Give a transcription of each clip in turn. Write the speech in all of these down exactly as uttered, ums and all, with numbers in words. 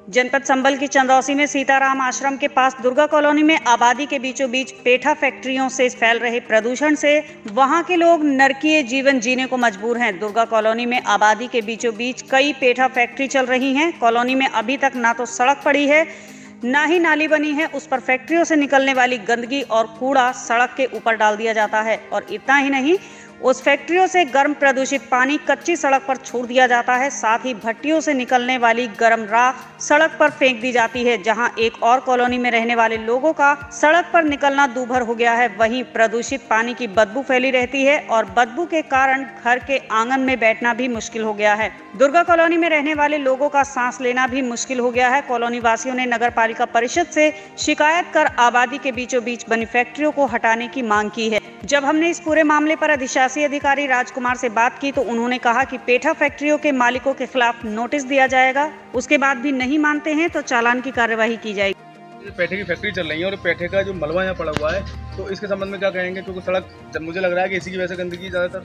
जनपद संबल की चंदौसी में सीताराम आश्रम के पास दुर्गा कॉलोनी में आबादी के बीचों बीच पेठा फैक्ट्रियों से फैल रहे प्रदूषण से वहां के लोग नरकीय जीवन जीने को मजबूर हैं। दुर्गा कॉलोनी में आबादी के बीचों बीच कई पेठा फैक्ट्री चल रही हैं। कॉलोनी में अभी तक ना तो सड़क पड़ी है, ना ही नाली बनी है। उस पर फैक्ट्रियों से निकलने वाली गंदगी और कूड़ा सड़क के ऊपर डाल दिया जाता है और इतना ही नहीं, उस फैक्ट्रियों से गर्म प्रदूषित पानी कच्ची सड़क पर छोड़ दिया जाता है। साथ ही भट्टियों से निकलने वाली गर्म राख सड़क पर फेंक दी जाती है। जहां एक और कॉलोनी में रहने वाले लोगों का सड़क पर निकलना दूभर हो गया है। वहीं प्रदूषित पानी की बदबू फैली रहती है और बदबू के कारण घर के आंगन में बैठना भी मुश्किल हो गया है। दुर्गा कॉलोनी में रहने वाले लोगों का सांस लेना भी मुश्किल हो गया है। कॉलोनी वासियों ने नगर पालिका परिषद से शिकायत कर आबादी के बीचों बीच बनी फैक्ट्रियों को हटाने की मांग की है। जब हमने इस पूरे मामले पर अधिशासी अधिकारी राजकुमार से बात की तो उन्होंने कहा कि पेठा फैक्ट्रियों के मालिकों के खिलाफ नोटिस दिया जाएगा। उसके बाद भी नहीं मानते हैं तो चालान की कार्यवाही की जाएगी। पेठे की फैक्ट्री चल रही है और पेठे का जो मलबा यहाँ पड़ा हुआ है, तो इसके संबंध में क्या कहेंगे? क्योंकि सड़क जब मुझे लग रहा है कि इसी की वजह से गंदगी ज्यादातर।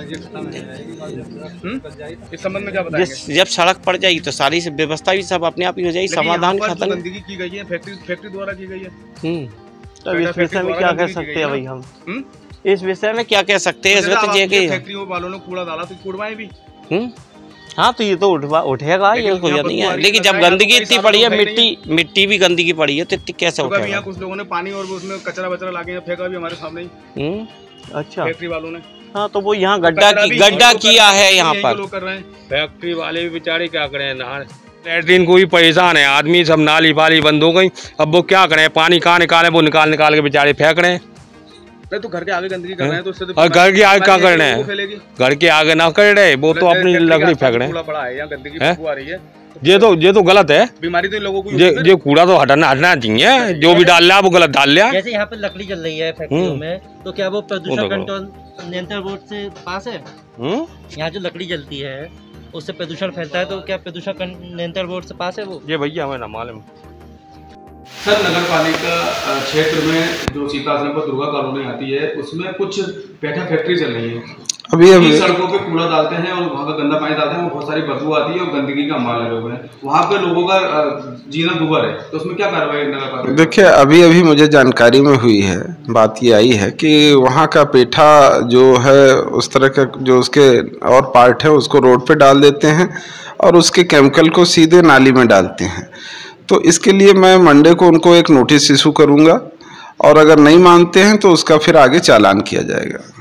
इस संबंध में क्या बताएंगे? जब सड़क पड़ जाएगी तो सारी व्यवस्था भी सब अपने आप ही हो जाएगी, समाधान खत्म। गंदगी की गई है फैक्ट्री फैक्ट्री द्वारा की गई है। हम्म तो इस विषय में क्या कह सकते हैं भाई हम? इस विषय में क्या कह सकते हैं? फैक्ट्रियों वालों ने कूड़ा डाला तो कूड़वाएं भी। हम्म हाँ तो ये तो उठवा उठेगा, ये कोई नहीं है। लेकिन जब गंदगी इतनी पड़ी है, मिट्टी मिट्टी भी गंदगी पड़ी है, तो इतनी कैसे उठेगा? यहाँ कुछ लोगों ने पानी और उसमें कचरा वचरा लाके फेंका भी हमारे सामने ही। हम्म अच्छा, फैक्ट्री वालों ने। हाँ तो वो यहाँ गड्ढा की गड्ढा किया है यहाँ पर। लोग कर रहे हैं, फैक्ट्री वाले भी बेचारे क्या करें, नहा लैट्रीन को भी परेशान है आदमी, सब नाली पाली बंद हो गई। अब वो क्या करें, पानी कहाँ निकाले, वो निकाल निकाल के बेचारे फेंक रहे हैं। तो घर के आगे गंदगी कर रहे हैं तो उससे तो और घर के आगे क्या कर रहे हैं? घर के आगे ना कर रहे, वो तो अपनी लकड़ी फेंक रहे हैं। बड़ा है यहाँ गंदगी आ रही है, ये तो ये तो गलत है। बीमारी तो लोगों को ये ये कूड़ा तो हटाना हटना चाहिए। जो भी डाल लिया वो गलत डाल लिया। जैसे यहाँ पे लकड़ी जल रही है फैक्ट्रियों में, तो क्या वो प्रदूषण कंट्रोल नियंत्रण बोर्ड से पास है? यहाँ जो लकड़ी जलती है उससे प्रदूषण फैलता है, तो क्या प्रदूषण नियंत्रण बोर्ड से पास है वो? ये भैया हमें ना मालूम। सर, नगर पालिका क्षेत्र में जो सीताराम पर दुर्गा कॉलोनी आती है उसमें कुछ पेठा फैक्ट्री चल रही है। अभी अभी सड़कों पे कूड़ा डालते हैं और वहाँ का गंदा पानी डालते हैं, वो बहुत सारी बदबू आती है और गंदगी का माल लगे हुए हैं। वहाँ पे लोगों का जीना दुभर है, तो उसमें क्या कार्रवाई नगर पालिका? देखिए, अभी अभी मुझे जानकारी में हुई है, बात ये आई है कि वहाँ का पेठा जो है उस तरह का जो उसके और पार्ट है उसको रोड पे डाल देते हैं और उसके केमिकल को सीधे नाली में डालते हैं। तो इसके लिए मैं मंडे को उनको एक नोटिस इशू करूँगा और अगर नहीं मानते हैं तो उसका फिर आगे चालान किया जाएगा।